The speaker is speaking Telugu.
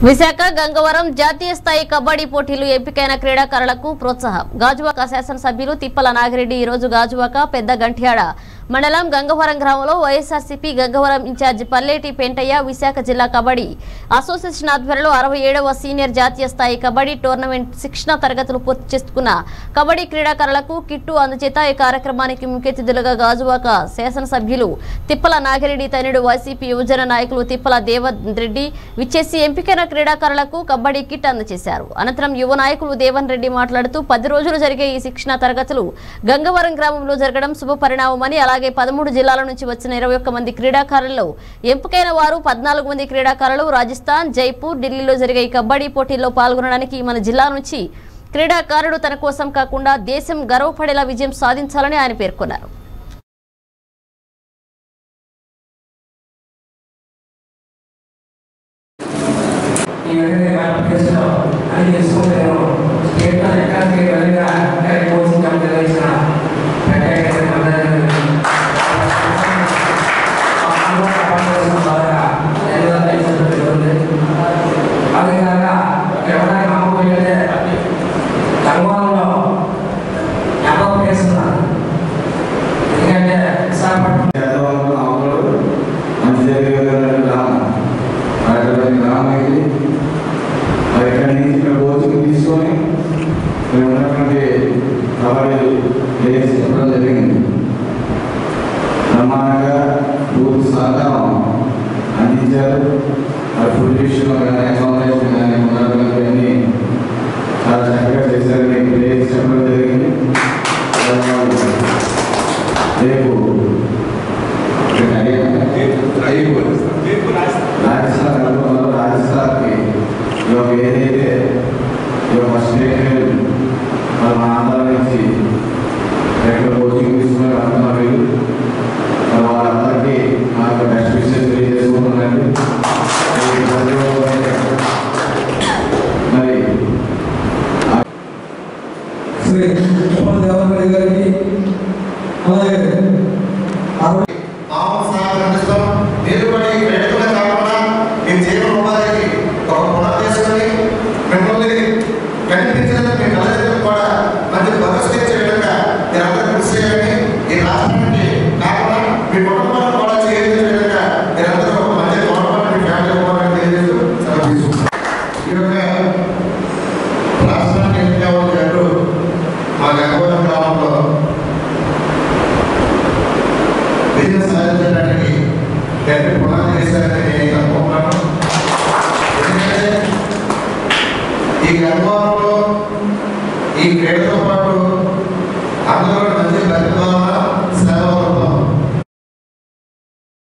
విశాఖ గంగవరం జాతీయ స్థాయి కబడ్డీ పోటీలు ఎంపికైన క్రీడాకారులకు ప్రోత్సాహం. గాజువాక శాసనసభ్యులు తిప్పల నాగిరెడ్డి ఈ రోజు గాజువాక పెద్ద గంట్యాడ మండలం గంగవరం గ్రామంలో వైఎస్ఆర్సీపీ గంగవరం ఇన్ఛార్జి పల్లేటి పెంటయ్య విశాఖ జిల్లా కబడ్డీ అసోసియేషన్ ఆధ్వర్యంలో 67వ సీనియర్ జాతీయ స్థాయి కబడ్డీ టోర్నమెంట్ శిక్షణ తరగతులు పూర్తి చేసుకున్న కబడ్డీ క్రీడాకారులకు కిట్టు అందజేత ఈ కార్యక్రమానికి ముఖ్య అతిథులుగా గాజువాక శాసనసభ్యులు తిప్పల నాగిరెడ్డి తనయుడు వైసీపీ యువజన నాయకులు తిప్పల దేవన్ రెడ్డి విచ్చేసి ఎంపికైన క్రీడాకారులకు కబడ్డీ కిట్ అందజేశారు. అనంతరం యువ నాయకులు దేవన్ రెడ్డి మాట్లాడుతూ 10 రోజులు జరిగే ఈ శిక్షణ తరగతులు గంగవరం గ్రామంలో జరగడం శుభ పరిణామమని, అలాగే 13 జిల్లాల నుంచి వచ్చిన 21 మంది క్రీడాకారుల్లో ఎంపికైన వారు 14 మంది క్రీడాకారులు రాజస్థాన్, జైపూర్, ఢిల్లీలో జరిగే ఈ కబడ్డీ పోటీల్లో పాల్గొనడానికి మన జిల్లా నుంచి క్రీడాకారుడు తన కోసం కాకుండా దేశం గర్వపడేలా విజయం సాధించాలని ఆయన పేర్కొన్నారు. బ్రహ్మాండంగా పూర్తి సహకారం అందించారు. ఫుడ్ విషయంలో కానీ అకామిడేషన్ కానీ ఉన్నటువంటి చాలా చక్కగా చేశారు. ప్లేస్ చెప్పడం జరిగింది. రేపు రాజస్థాన్కి ఏదైతే స్టేట్ మన ఆంధ్ర నుంచి ఎక్కడ కోచింగ్ తీసుకుని అంటున్నారు. వాళ్ళందరికీ నాకు బెస్ట్ విషయం తెలియజేసుకుంటున్నాను. మరి శ్రీ తిప్పల దేవన్ రెడ్డి గారికి అలాగే ఈ గ్రామంలో ఈ క్రీడతో పాటు అందరూ